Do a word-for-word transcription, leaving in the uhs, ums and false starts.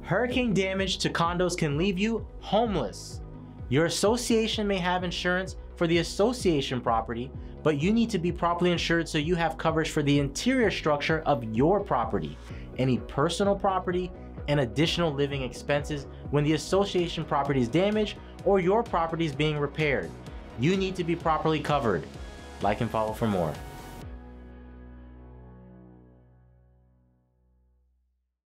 Hurricane damage to condos can leave you homeless. Your association may have insurance for the association property, but you need to be properly insured so you have coverage for the interior structure of your property, any personal property, and additional living expenses when the association property is damaged or your property is being repaired. You need to be properly covered. Like and follow for more.